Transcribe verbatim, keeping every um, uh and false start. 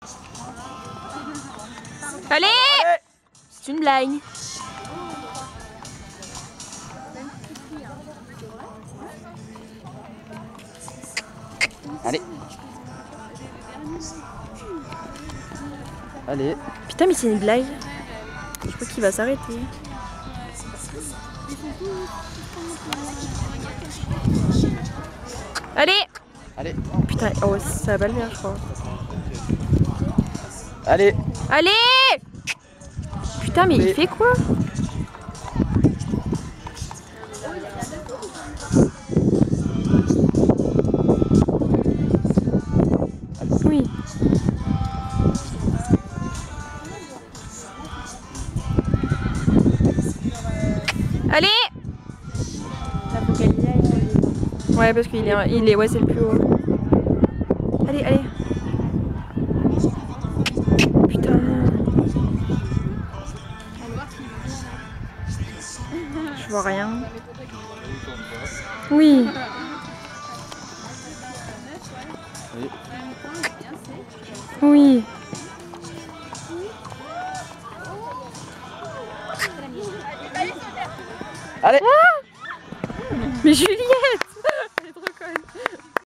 Allez, Allez. C'est une blague. Allez. Allez. Putain, mais c'est une blague. Je crois qu'il va s'arrêter. Allez. Allez. Putain, oh, ça va le faire, je crois. Allez. Allez. Putain, mais Allez. Il fait quoi? Oui. Allez. Ouais, parce qu'il est, il est, ouais, c'est le plus haut. Allez, allez. Putain. Je vois rien. Oui. Oui. Allez. Ah, mais Juliette.